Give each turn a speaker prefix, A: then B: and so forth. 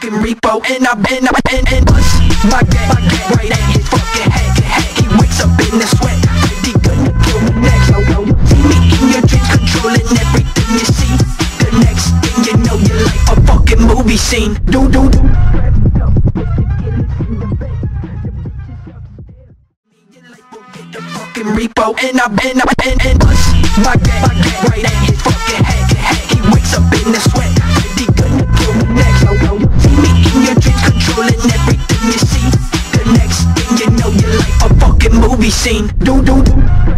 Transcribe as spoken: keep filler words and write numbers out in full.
A: fucking repo, and I and I and and bust my gang, my gang right at his fucking head. He wakes up in the sweat, he gonna kill me next. Yo, yo, you see me in your dreams, controlling everything you see. The next thing you know, you're like a fucking movie scene. Do do do. Repo, and I and I and and bust my gang, my gang right at his fucking head. He wakes up in the sweat, he gonna kill me next. Yo, yo, you see me in your dreams, controlling everything you see. The next thing you know, you're like a fucking movie scene. Do do do.